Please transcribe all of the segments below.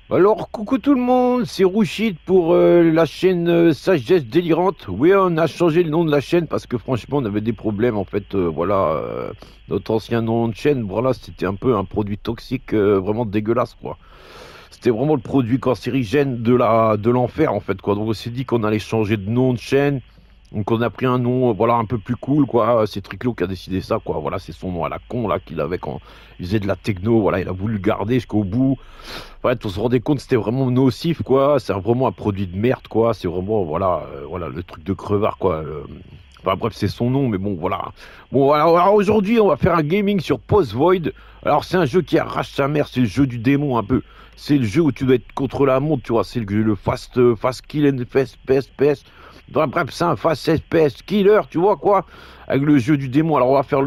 Alors, coucou tout le monde, c'est Rouchid pour la chaîne Sagesse Délirante. Oui, on a changé le nom de la chaîne parce que franchement, on avait des problèmes. En fait, voilà, notre ancien nom de chaîne, voilà, c'était un peu un produit toxique, vraiment dégueulasse, quoi. C'était vraiment le produit cancérigène de l'enfer, en fait, quoi. Donc, on s'est dit qu'on allait changer de nom de chaîne. Donc, on a pris un nom, voilà, un peu plus cool, quoi. C'est Triclo qui a décidé ça, quoi. Voilà, c'est son nom à la con, là, qu'il avait quand il faisait de la techno. Voilà, il a voulu le garder jusqu'au bout. Ouais, on se rendait compte que c'était vraiment nocif, quoi. C'est vraiment un produit de merde, quoi. C'est vraiment, voilà, voilà, le truc de crevard, quoi. Enfin, bref, c'est son nom, mais bon, voilà. Bon, alors aujourd'hui, on va faire un gaming sur Post Void. Alors, c'est un jeu qui arrache sa mère, c'est le jeu du démon, un peu. C'est le jeu où tu dois être contre la montre, tu vois. C'est le fast kill and fast FPS. Bref, c'est un fast FPS killer, tu vois, quoi. Avec le jeu du démon. Alors, on va faire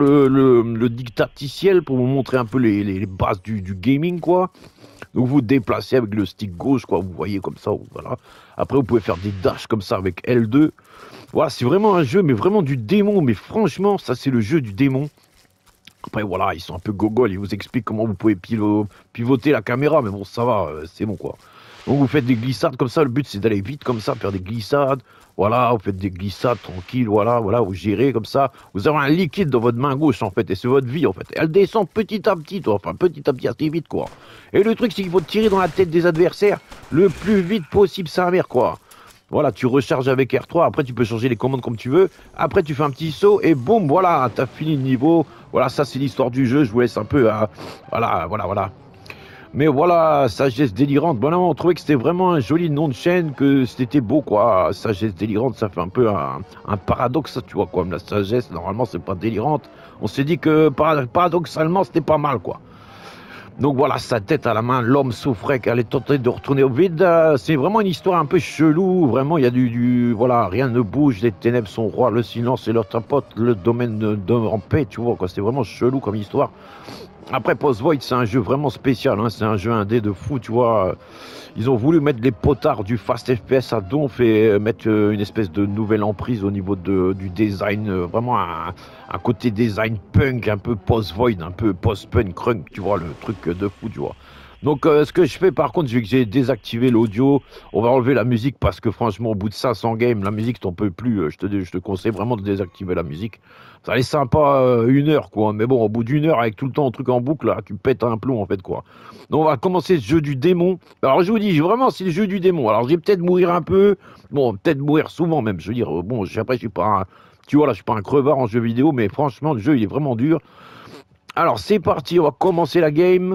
le dictaticiel pour vous montrer un peu les bases du gaming, quoi. Donc vous déplacez avec le stick gauche, quoi, vous voyez comme ça, voilà. Après vous pouvez faire des dashs comme ça avec L2. Voilà, c'est vraiment un jeu, mais vraiment du démon. Mais franchement, ça c'est le jeu du démon. Après voilà, ils sont un peu gogol, ils vous expliquent comment vous pouvez pivoter la caméra, mais bon, ça va, c'est bon quoi. Donc vous faites des glissades comme ça, le but c'est d'aller vite comme ça, faire des glissades. Voilà, vous faites des glissades tranquilles, voilà, voilà, vous gérez comme ça. Vous avez un liquide dans votre main gauche en fait, et c'est votre vie en fait. Elle descend petit à petit, toi, enfin petit à petit, assez vite quoi. Et le truc c'est qu'il faut tirer dans la tête des adversaires le plus vite possible, sa mère quoi. Voilà, tu recharges avec R3, après tu peux changer les commandes comme tu veux. Après tu fais un petit saut et boum, voilà, t'as fini le niveau. Voilà, ça c'est l'histoire du jeu, je vous laisse un peu à... Voilà, voilà, voilà. Mais voilà, Sagesse Délirante, bon, on trouvait que c'était vraiment un joli nom de chaîne, que c'était beau, quoi. Sagesse Délirante, ça fait un peu un paradoxe, tu vois, quoi. La sagesse, normalement, c'est pas délirante. On s'est dit que paradoxalement, c'était pas mal, quoi. Donc voilà, sa tête à la main, l'homme souffrait qu'elle est tentée de retourner au vide. C'est vraiment une histoire un peu chelou. Vraiment, il y a voilà, rien ne bouge, les ténèbres sont rois, le silence est leur tapote, le domaine demeure en paix, tu vois, quoi. C'est vraiment chelou comme histoire. Après, Post Void, c'est un jeu vraiment spécial, hein. C'est un jeu indé de fou, tu vois. Ils ont voulu mettre les potards du Fast FPS à donf et mettre une espèce de nouvelle emprise au niveau du design. Vraiment un côté design punk, un peu post-void, un peu post-punk, crunk, tu vois, le truc de fou, tu vois. Donc, ce que je fais par contre, vu que j'ai désactivé l'audio, on va enlever la musique parce que franchement, au bout de 500 games, la musique, t'en peux plus. Je te conseille vraiment de désactiver la musique. Ça allait sympa 1 heure, quoi. Mais bon, au bout d'1 heure, avec tout le temps un truc en boucle, là, tu pètes un plomb, en fait, quoi. Donc, on va commencer ce jeu du démon. Alors, je vous dis, vraiment, c'est le jeu du démon. Alors, je vais peut-être mourir un peu. Bon, peut-être mourir souvent, même. Je veux dire, bon, après, je suis pas un... Tu vois, là, je suis pas un crevard en jeu vidéo, mais franchement, le jeu, il est vraiment dur. Alors, c'est parti, on va commencer la game.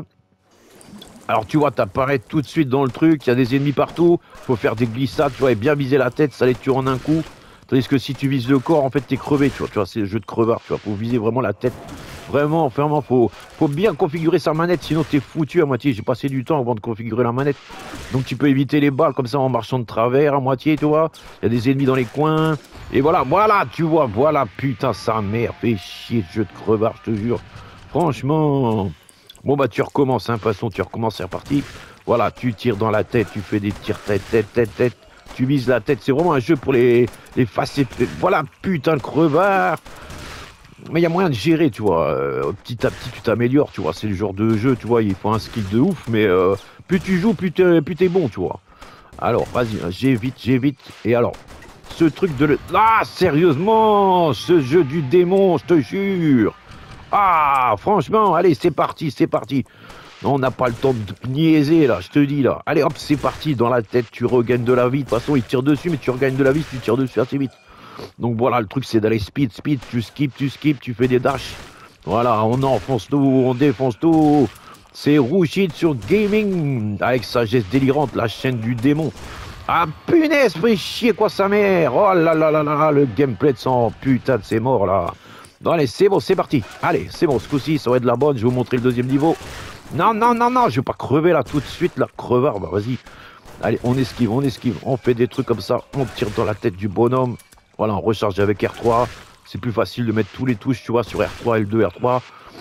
Alors tu vois, t'apparais tout de suite dans le truc, il y a des ennemis partout, faut faire des glissades, tu vois, et bien viser la tête, ça les tue en un coup. Tandis que si tu vises le corps, en fait, t'es crevé, tu vois, c'est le jeu de crevard, tu vois, faut viser vraiment la tête. Vraiment, faut bien configurer sa manette, sinon t'es foutu à moitié. J'ai passé du temps avant de configurer la manette. Donc tu peux éviter les balles comme ça en marchant de travers à moitié, tu vois. Il y a des ennemis dans les coins. Et voilà, tu vois, voilà, putain, sa mère, fait chier ce jeu de crevard, je te jure. Franchement... Bon bah tu recommences, hein, de toute façon tu recommences, c'est reparti. Voilà, tu tires dans la tête, tu fais des tirs tête. Tu vises la tête, c'est vraiment un jeu pour les faces. Voilà, putain de crevard. Mais il y a moyen de gérer, tu vois. Petit à petit tu t'améliores, tu vois. C'est le genre de jeu, tu vois, il faut un skill de ouf, mais plus tu joues, plus t'es bon, tu vois. Alors, vas-y, hein, j'évite. Et alors, ce truc de le... Ah, sérieusement, ce jeu du démon, je te jure. Ah, franchement, allez, c'est parti. On n'a pas le temps de niaiser, là, je te dis, là. Allez, hop, c'est parti, dans la tête, tu regagnes de la vie. De toute façon, il tire dessus, mais tu regagnes de la vie si tu tires dessus assez vite. Donc voilà, le truc, c'est d'aller speed, tu skips, tu fais des dashs. Voilà, on enfonce tout, on défonce tout. C'est Rouchid sur Gaming, avec Sagesse Délirante, la chaîne du démon. Ah, punaise, fait chier, quoi, sa mère. Oh là là là là, le gameplay de son putain de c'est mort, là. Bon, allez, c'est bon, c'est parti. Allez, c'est bon, ce coup-ci, ça va être de la bonne. Je vais vous montrer le deuxième niveau. Non, je vais pas crever là tout de suite, là, crevard. Bah, vas-y. Allez, on esquive. On fait des trucs comme ça. On tire dans la tête du bonhomme. Voilà, on recharge avec R3. C'est plus facile de mettre tous les touches, tu vois, sur R3, L2, R3.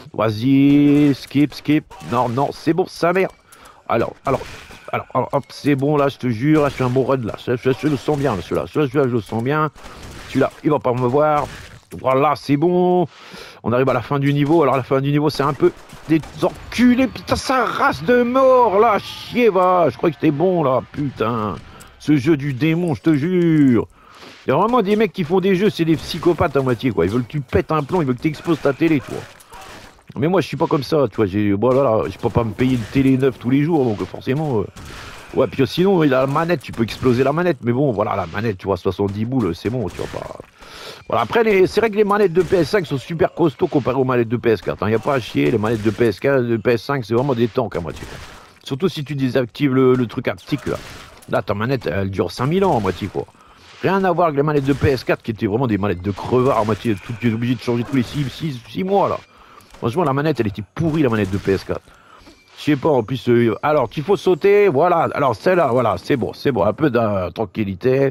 Vas-y, skip. Non, c'est bon, sa mère. Alors, hop, c'est bon, là, je te jure, là, je suis un bon run, là. Je le sens bien, là, celui-là. Je le sens bien. Celui-là, il va pas me voir. Voilà, c'est bon. On arrive à la fin du niveau. Alors, la fin du niveau, c'est un peu des enculés. Putain, ça race de mort, là. Chier, va. Je crois que c'était bon, là. Putain. Ce jeu du démon, je te jure. Il y a vraiment des mecs qui font des jeux, c'est des psychopathes à moitié, quoi. Ils veulent que tu pètes un plomb, ils veulent que tu exploses ta télé, tu vois. Mais moi, je suis pas comme ça, tu vois. Voilà, je peux pas me payer une télé neuve tous les jours, donc forcément. Ouais, puis sinon, il a la manette, tu peux exploser la manette. Mais bon, voilà, la manette, tu vois, 70 boules, c'est bon, tu vois pas. Voilà, après, c'est vrai que les manettes de PS5 sont super costauds comparées aux manettes de PS4. Il n'y a pas à chier, les manettes de PS4, de PS5, c'est vraiment des tanks à moitié, quoi. Surtout si tu désactives le truc haptique, là. Là, ta manette, elle dure 5000 ans à moitié, quoi. Rien à voir avec les manettes de PS4 qui étaient vraiment des manettes de crevards à moitié. Tu es obligé de changer tous les 6 mois, là. Franchement, la manette, elle était pourrie, la manette de PS4. Je sais pas, en plus, alors qu'il faut sauter, voilà. Alors celle-là, voilà, c'est bon, un peu de tranquillité.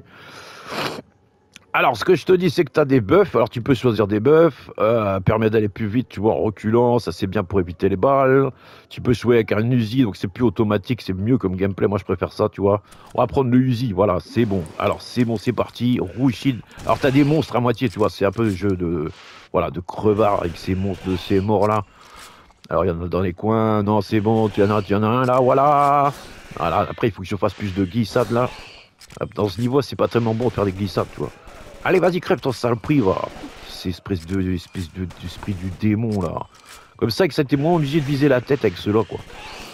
Alors, ce que je te dis, c'est que tu as des buffs. Alors, tu peux choisir des buffs. Permet d'aller plus vite, tu vois, en reculant. Ça, c'est bien pour éviter les balles. Tu peux jouer avec un Uzi, donc c'est plus automatique. C'est mieux comme gameplay. Moi, je préfère ça, tu vois. On va prendre le Uzi. Voilà, c'est bon. Alors, c'est bon, c'est parti. Rouge shield. Alors, tu as des monstres à moitié, tu vois. C'est un peu le jeu de, voilà, de crevard avec ces monstres, de ces morts-là. Alors, il y en a dans les coins. Non, c'est bon. Tu y en as un là, voilà. Voilà. Après, il faut que je fasse plus de glissades, là. Dans ce niveau, c'est pas tellement bon de faire des glissades, tu vois. Allez, vas-y, crève ton saloperie, va. C'est espèce d'esprit du démon, là. Comme ça, que ça t'es moins obligé de viser la tête avec ceux-là, quoi.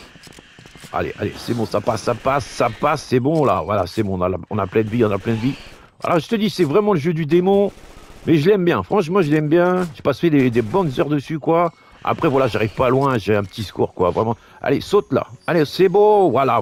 Allez, c'est bon, ça passe, c'est bon, là. Voilà, c'est bon, on a plein de vie, Voilà, je te dis, c'est vraiment le jeu du démon. Mais je l'aime bien, franchement, je l'aime bien. J'ai passé des bonnes heures dessus, quoi. Après, voilà, j'arrive pas loin, j'ai un petit score, quoi, vraiment. Allez, saute, là. Allez, c'est beau, voilà.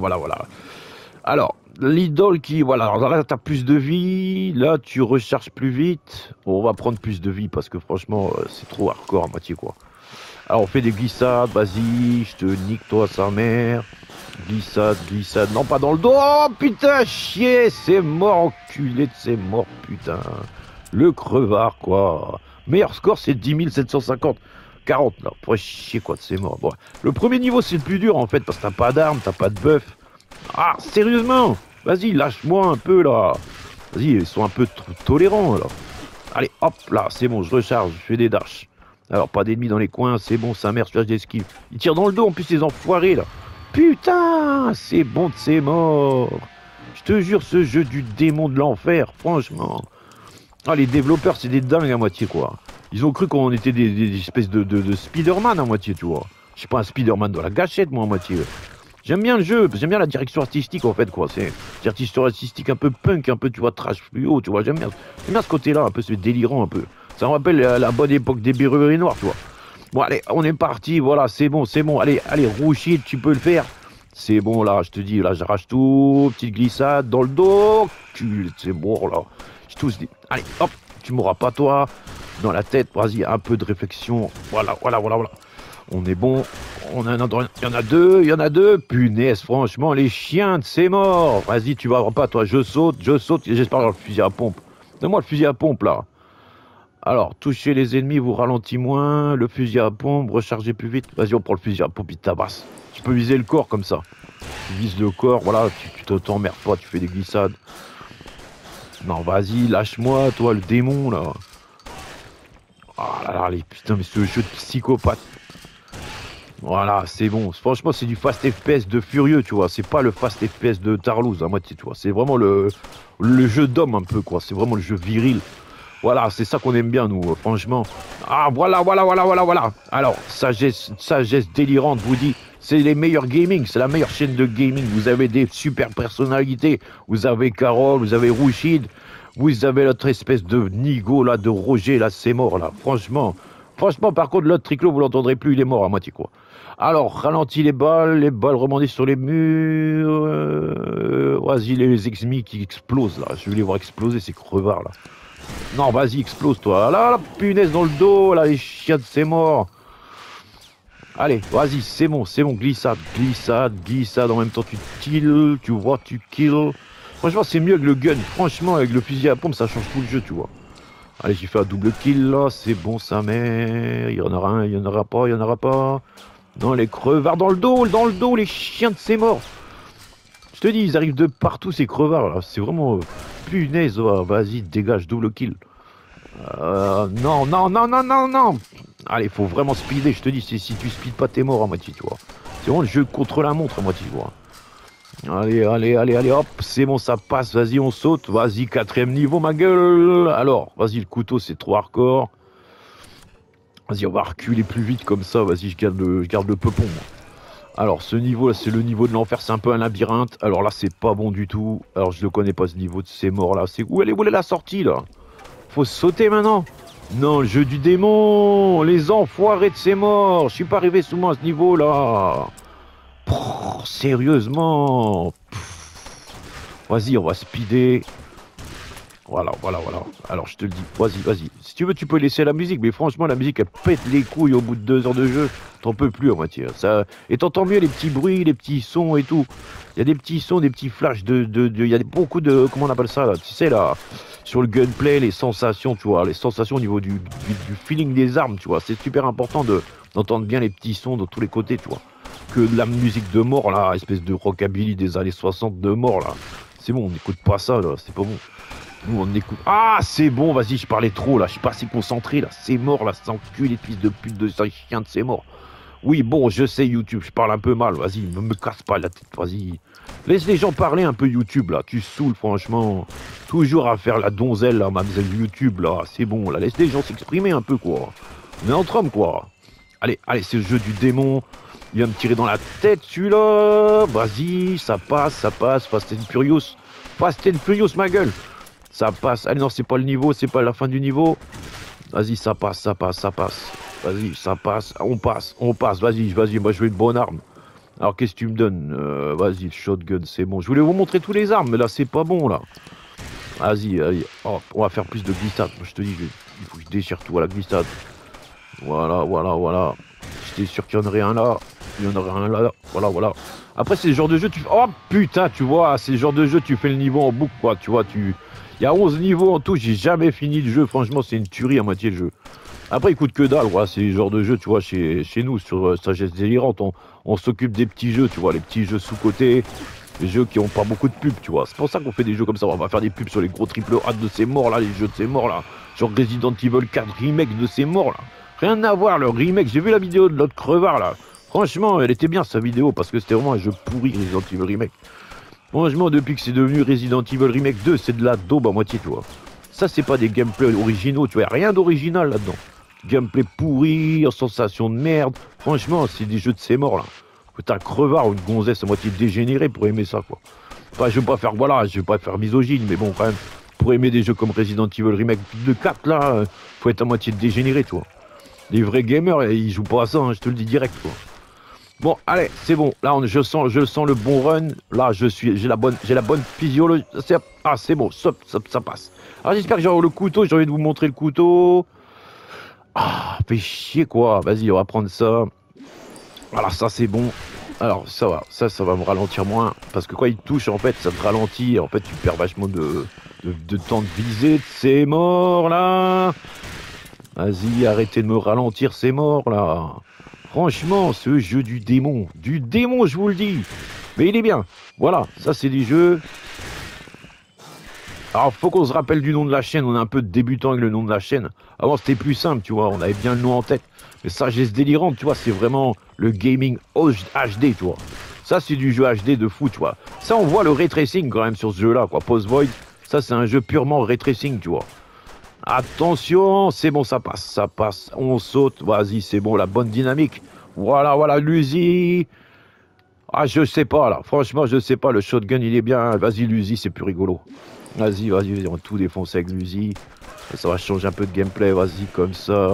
Alors, l'idole qui... Voilà, alors là, t'as plus de vie. Là, tu recharges plus vite. Bon, on va prendre plus de vie parce que franchement, c'est trop hardcore à moitié, quoi. Alors, on fait des glissades. Vas-y, je te nique, toi, sa mère. Glissade. Non, pas dans le dos. Oh, putain, chier. C'est mort, enculé de c'est mort, putain. Le crevard, quoi. Meilleur score, c'est 10 750. 40, là. Pour chier, quoi, de c'est mort. Bon. Le premier niveau, c'est le plus dur, en fait, parce que t'as pas d'armes, t'as pas de buff. Ah, sérieusement? Vas-y, lâche-moi un peu, là. Vas-y, ils sont un peu tolérants, là. Allez, hop, là, c'est bon, je recharge, je fais des dashs. Alors, pas d'ennemis dans les coins, c'est bon, sa mère, je fais des esquives. Ils tirent dans le dos, en plus, les enfoirés, là. Putain, c'est bon, c'est mort. Je te jure, ce jeu du démon de l'enfer, franchement. Ah, les développeurs, c'est des dingues à moitié, quoi. Ils ont cru qu'on était des espèces de Spider-Man à moitié, tu vois. Je suis pas un Spider-Man dans la gâchette, moi, à moitié. J'aime bien le jeu, j'aime bien la direction artistique en fait quoi. C'est direction artistique un peu punk, un peu tu vois trash fluo, tu vois. J'aime bien ce côté-là, un peu c'est délirant un peu. Ça me rappelle la bonne époque des Berruriers Noirs, tu vois. Bon allez, on est parti, voilà, c'est bon. Allez, Rouchid, tu peux le faire. C'est bon là, je te dis, là j'arrache tout, petite glissade dans le dos. C'est bon là. Je tous dis. Allez, hop, tu mourras pas toi. Dans la tête, vas-y, un peu de réflexion. Voilà. On est bon. Il y en a deux. Punaise, franchement, les chiens, c'est mort. Vas-y, tu vas avoir pas, toi. Je saute. J'espère avoir le fusil à pompe. Donne-moi le fusil à pompe, là. Alors, toucher les ennemis vous ralentit moins. Le fusil à pompe, recharger plus vite. Vas-y, on prend le fusil à pompe, il tabasse. Tu peux viser le corps comme ça. Tu vises le corps, voilà, tu t'emmerdes pas, tu fais des glissades. Non, vas-y, lâche-moi, toi, le démon, là. Ah là là, putain, mais ce jeu de psychopathe. Voilà, c'est bon. Franchement, c'est du fast FPS de furieux, tu vois. C'est pas le fast FPS de Tarlouse à moitié, tu vois. C'est vraiment le jeu d'homme un peu, quoi. C'est vraiment le jeu viril. Voilà, c'est ça qu'on aime bien, nous, franchement. Ah, voilà. Alors, sagesse délirante, vous dit, c'est les meilleurs gaming, c'est la meilleure chaîne de gaming. Vous avez des super personnalités. Vous avez Carole, vous avez Rouchid, vous avez l'autre espèce de Nigo, là, de Roger, là, c'est mort, là. Franchement, par contre, l'autre triclo, vous l'entendrez plus, il est mort à moitié, quoi. Alors, ralentis les balles rebondissent sur les murs. Vas-y, les ennemis qui explosent, là. Je vais les voir exploser, ces crevards, là. Non, vas-y, explose, toi. Là, la punaise dans le dos, là, les chiens, c'est mort. Allez, vas-y, c'est bon, glissade. En même temps, tu kills, tu vois, tu kills. Franchement, c'est mieux que le gun. Franchement, avec le fusil à pompe, ça change tout le jeu, tu vois. Allez, j'ai fait un double kill, là. C'est bon, sa mère. Il y en aura un, il y en aura pas. Non, les crevards dans le dos, les chiens de ces morts. Je te dis, ils arrivent de partout, ces crevards, là. C'est vraiment... punaise, oh, vas-y, dégage, double kill. Non, non, non, non, non, non. Allez, faut vraiment speeder, je te dis, si tu speeds pas, t'es mort à moitié, tu vois. C'est vraiment le jeu contre la montre à moitié, tu vois. Allez, allez, allez, allez, hop, c'est bon, ça passe, vas-y, on saute, vas-y, 4e niveau, ma gueule. Alors, vas-y, le couteau, c'est trop hardcore. Vas-y, on va reculer plus vite comme ça, vas-y, je garde le peupon, moi. Alors, ce niveau-là, c'est le niveau de l'enfer, c'est un peu un labyrinthe. Alors là, c'est pas bon du tout. Alors, je le connais pas, ce niveau de ces morts-là. C'est où elle est la sortie, là? Faut sauter maintenant. Non, le jeu du démon. Les enfoirés de ces morts. Je suis pas arrivé sous moi à ce niveau-là. Sérieusement. Vas-y, on va speeder. Voilà, voilà, voilà. Alors, je te le dis, vas-y, vas-y. Si tu veux, tu peux laisser la musique, mais franchement, la musique, elle pète les couilles au bout de 2 heures de jeu. T'en peux plus à moitié. Ça... Et t'entends mieux les petits bruits, les petits sons et tout. Il y a des petits sons, des petits flashs Il y a beaucoup de... Comment on appelle ça, là? Tu sais, là, sur le gunplay, les sensations, tu vois. Les sensations au niveau du feeling des armes, tu vois. C'est super important d'entendre bien les petits sons de tous les côtés, tu vois. Que de la musique de mort, là, espèce de rockabilly des années 60 de mort, là. C'est bon, on n'écoute pas ça, là. C'est pas bon. Nous on écoute. Ah, c'est bon, vas-y, je parlais trop là, je suis pas assez concentré là. C'est mort là, c'est enculé les fils de pute de ces chiens de c'est mort. Oui, bon, je sais YouTube, je parle un peu mal, vas-y, me casse pas la tête, vas-y. Laisse les gens parler un peu YouTube là, tu saoules franchement. Toujours à faire la donzelle là, mademoiselle YouTube là, c'est bon là, laisse les gens s'exprimer un peu quoi. On est entre hommes quoi. Allez, allez, c'est le jeu du démon. Il va me tirer dans la tête celui-là. Vas-y, ça passe, Fast and Furious. Fast and Furious ma gueule. Ça passe. Allez, non, c'est pas le niveau, c'est pas la fin du niveau. Vas-y, ça passe, ça passe, ça passe. Vas-y, ça passe. On passe. Vas-y, vas-y, moi je veux une bonne arme. Alors, qu'est-ce que tu me donnes? Vas-y, shotgun, c'est bon. Je voulais vous montrer tous les armes, mais là, c'est pas bon, là. Vas-y, allez. Oh, on va faire plus de glissade. Je te dis, il faut que je déchire tout à la glissade. Voilà, voilà, voilà. J'étais sûr qu'il y en aurait un là. Il y en aurait un là. Voilà, voilà. Après, c'est le genre de jeu, oh putain, tu vois, c'est le genre de jeu, tu fais le niveau en boucle, quoi. Tu vois, il y a 11 niveaux en tout, j'ai jamais fini le jeu. Franchement, c'est une tuerie à moitié le jeu. Après, il coûte que dalle, voilà, c'est le genre de jeu, tu vois, chez nous, sur Sagesse Délirante, on s'occupe des petits jeux, tu vois, les petits jeux sous-côté, les jeux qui ont pas beaucoup de pubs, tu vois. C'est pour ça qu'on fait des jeux comme ça, on va faire des pubs sur les gros triple A de ces morts là, les jeux de ces morts là, genre Resident Evil 4 remake de ces morts là. Rien à voir, le remake, j'ai vu la vidéo de l'autre crevard là. Franchement, elle était bien sa vidéo, parce que c'était vraiment un jeu pourri, Resident Evil remake. Franchement, depuis que c'est devenu Resident Evil Remake 2, c'est de la daube à moitié, tu vois. Ça, c'est pas des gameplays originaux, tu vois, rien d'original là-dedans. Gameplay pourri, sensation de merde. Franchement, c'est des jeux de ces morts là. Faut un crevard ou une gonzesse à moitié dégénérée pour aimer ça, quoi. Enfin, je veux pas faire, voilà, je veux pas faire misogyne, mais bon, quand même, pour aimer des jeux comme Resident Evil Remake 2 4, là, faut être à moitié dégénéré, tu vois. Les vrais gamers, ils jouent pas à ça, hein, je te le dis direct, quoi. Bon, allez, c'est bon. Là, je sens le bon run. Là, j'ai la bonne physiologie. Ah, c'est bon, ça passe. Alors, j'espère que j'aurai le couteau. J'ai envie de vous montrer le couteau. Ah, fait chier, quoi. Vas-y, on va prendre ça. Voilà, ça, c'est bon. Alors, ça va. Ça va me ralentir moins. Parce que quand il touche, en fait, ça te ralentit. En fait, tu perds vachement de temps de visée. C'est mort, là. Vas-y, arrêtez de me ralentir, c'est mort, là. Franchement, ce jeu du démon, je vous le dis. Mais il est bien. Voilà, ça c'est des jeux. Alors, faut qu'on se rappelle du nom de la chaîne. On est un peu débutant avec le nom de la chaîne. Avant, c'était plus simple, tu vois. On avait bien le nom en tête. Mais Sagesse Délirante, tu vois, c'est vraiment le gaming HD, tu vois. Ça, c'est du jeu HD de fou, tu vois. Ça, on voit le ray tracing quand même sur ce jeu-là, quoi. Post Void, ça, c'est un jeu purement ray tracing, tu vois. Attention, c'est bon, ça passe, on saute, vas-y, c'est bon, la bonne dynamique. Voilà, voilà, l'Uzi. Ah, je sais pas, là, franchement, je sais pas, le shotgun, il est bien. Vas-y, l'Uzi, c'est plus rigolo. Vas-y, on va tout défoncer avec l'Uzi. Ça va changer un peu de gameplay, vas-y, comme ça,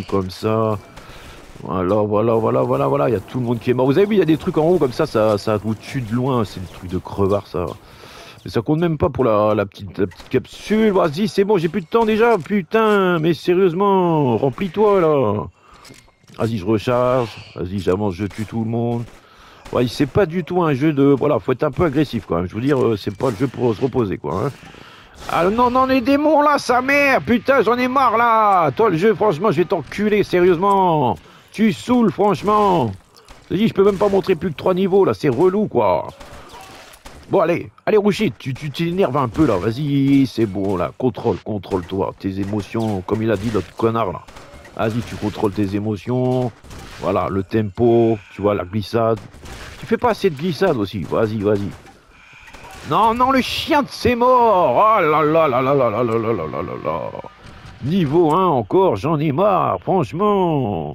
Voilà, voilà, voilà, voilà, voilà, il y a tout le monde qui est mort. Vous avez vu, il y a des trucs en haut, comme ça vous tue de loin, c'est des trucs de crevard, ça. Mais ça compte même pas pour la petite capsule. Vas-y, c'est bon, j'ai plus de temps déjà. Putain, mais sérieusement, remplis-toi là. Vas-y, je recharge. Vas-y, j'avance, je tue tout le monde. Ouais, c'est pas du tout un jeu de... Voilà, faut être un peu agressif quand même. Je veux dire, c'est pas le jeu pour se reposer quoi. Hein. Ah non, non, les démons là, sa mère. Putain, j'en ai marre là. Toi, le jeu, franchement, je vais t'enculer, sérieusement. Tu saoules, franchement. Je te dis, je peux même pas montrer plus que 3 niveaux là. C'est relou quoi. Bon, allez, Rouchit, tu t'énerves un peu là, vas-y, c'est bon là, contrôle-toi, tes émotions, comme il a dit l'autre connard là. Vas-y, tu contrôles tes émotions, voilà, le tempo, tu vois, la glissade. Tu fais pas assez de glissade aussi, vas-y. Non, non, le chien de c'est mort. Oh là là là là là là là là là là là là. Niveau 1 encore, j'en ai marre, franchement.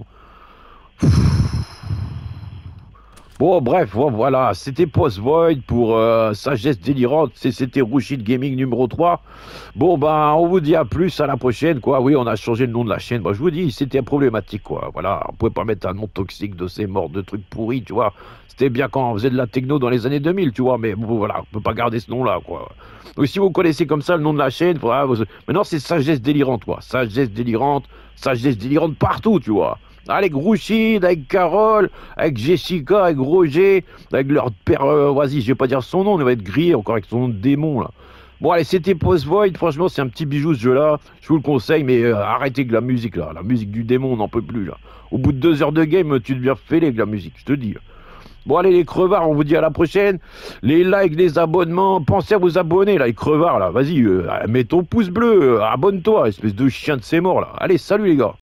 Bon, bref, voilà, c'était Post Void pour Sagesse Délirante, c'était Rouchid Gaming numéro 3. Bon, ben, on vous dit à plus, à la prochaine, quoi. Oui, on a changé le nom de la chaîne. Bah, je vous dis, c'était problématique, quoi. Voilà, on pouvait pas mettre un nom toxique de ces morts, de trucs pourris, tu vois. C'était bien quand on faisait de la techno dans les années 2000, tu vois, mais bon, voilà, on peut pas garder ce nom-là, quoi. Donc, si vous connaissez comme ça le nom de la chaîne, voilà, maintenant c'est Sagesse Délirante, quoi. Sagesse Délirante partout, tu vois. Avec Rouchid, avec Carole, avec Jessica, avec Roger, avec leur père, vas-y, je vais pas dire son nom, on va être grillé encore avec son nom de démon, là. Bon, allez, c'était Post Void, franchement, c'est un petit bijou ce jeu-là, je vous le conseille, mais arrêtez avec la musique, là, la musique du démon, on n'en peut plus, là. Au bout de 2 heures de game, tu deviens fêlé avec la musique, je te dis. Bon, allez, les crevards, on vous dit à la prochaine. Les likes, les abonnements, pensez à vous abonner, là, les crevards, là, vas-y, mets ton pouce bleu, abonne-toi, espèce de chien de ces morts, là. Allez, salut, les gars.